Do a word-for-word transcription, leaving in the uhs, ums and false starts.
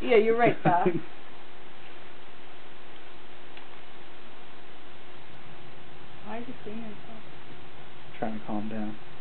Yeah, you're right, pal. Why is he screaming? Trying to calm down.